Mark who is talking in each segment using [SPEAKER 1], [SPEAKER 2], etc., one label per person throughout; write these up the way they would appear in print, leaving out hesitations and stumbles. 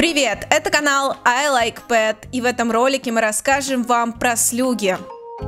[SPEAKER 1] Привет! Это канал I Like Pet, и в этом ролике мы расскажем вам про слюги.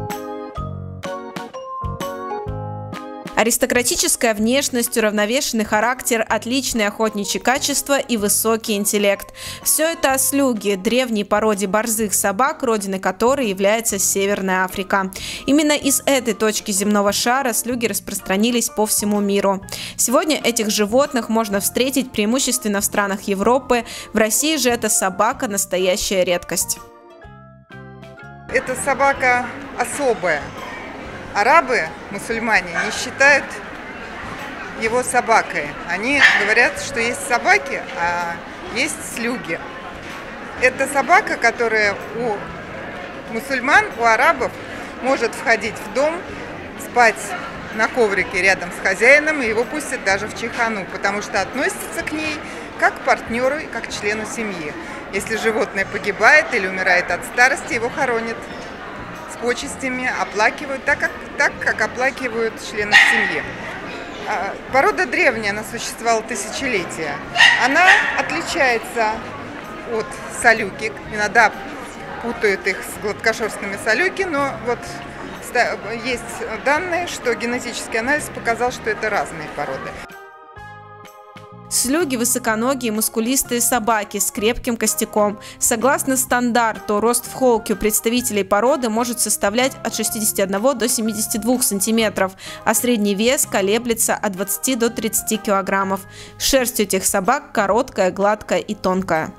[SPEAKER 1] Аристократическая внешность, уравновешенный характер, отличные охотничьи качества и высокий интеллект. Все это о слюге, древней породе борзых собак, родиной которой является Северная Африка. Именно из этой точки земного шара слюги распространились по всему миру. Сегодня этих животных можно встретить преимущественно в странах Европы, в России же эта собака – настоящая редкость.
[SPEAKER 2] Эта собака особая. Арабы, мусульмане, не считают его собакой. Они говорят, что есть собаки, а есть слюги. Это собака, которая у мусульман, у арабов может входить в дом, спать на коврике рядом с хозяином, и его пустят даже в чайхану, потому что относятся к ней как к партнеру и как к члену семьи. Если животное погибает или умирает от старости, его хоронят с почестями, оплакивают так, как оплакивают членов семьи. Порода древняя, она существовала тысячелетия. Она отличается от салюки. Иногда путают их с гладкошерстными салюки, но вот есть данные, что генетический анализ показал, что это разные породы.
[SPEAKER 1] Слюги – высоконогие, мускулистые собаки с крепким костяком. Согласно стандарту, рост в холке у представителей породы может составлять от 61 до 72 сантиметров, а средний вес колеблется от 20 до 30 килограммов. Шерсть у этих собак короткая, гладкая и тонкая.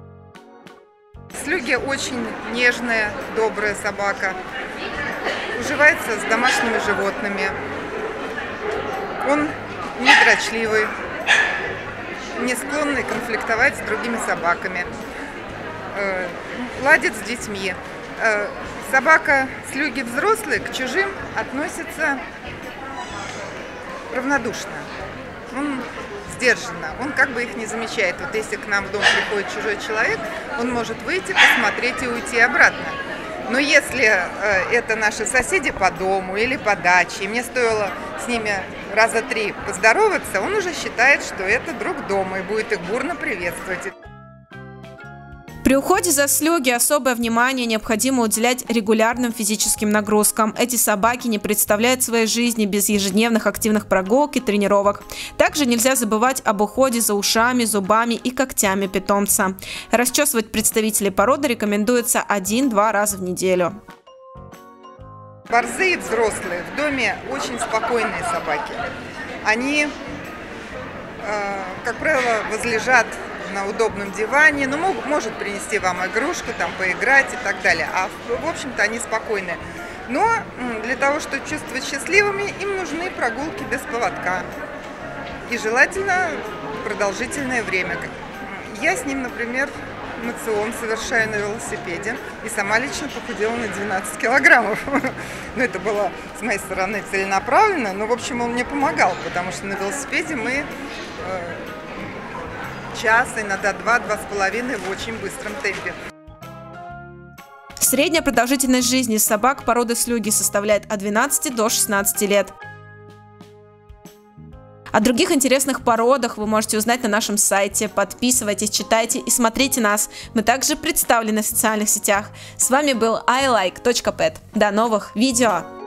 [SPEAKER 2] Слюги очень нежная, добрая собака. Уживается с домашними животными. Он недрочливый, не склонный конфликтовать с другими собаками, ладит с детьми. Собака слюги взрослые к чужим относится равнодушно. Он сдержанно, он как бы их не замечает. Вот если к нам в дом приходит чужой человек, он может выйти, посмотреть и уйти обратно. Но если это наши соседи по дому или по даче, и мне стоило с ними раза 3 поздороваться, он уже считает, что это друг дома и будет их бурно приветствовать.
[SPEAKER 1] При уходе за слюги особое внимание необходимо уделять регулярным физическим нагрузкам. Эти собаки не представляют своей жизни без ежедневных активных прогулок и тренировок. Также нельзя забывать об уходе за ушами, зубами и когтями питомца. Расчесывать представителей породы рекомендуется 1-2 раза в неделю.
[SPEAKER 2] Борзые взрослые в доме очень спокойные собаки. Они, как правило, возлежат на удобном диване, но может принести вам игрушку, там поиграть и так далее. А в общем-то они спокойны. Но для того, чтобы чувствовать счастливыми, им нужны прогулки без поводка. И желательно продолжительное время. Я с ним, например, моцион совершаю на велосипеде и сама лично похудела на 12 килограммов. Но это было с моей стороны целенаправленно, но в общем он мне помогал, потому что на велосипеде мы час, иногда 2–2,5 в очень быстром темпе.
[SPEAKER 1] Средняя продолжительность жизни собак породы слюги составляет от 12 до 16 лет. О других интересных породах вы можете узнать на нашем сайте. Подписывайтесь, читайте и смотрите нас. Мы также представлены в социальных сетях. С вами был ilike.pet. До новых видео!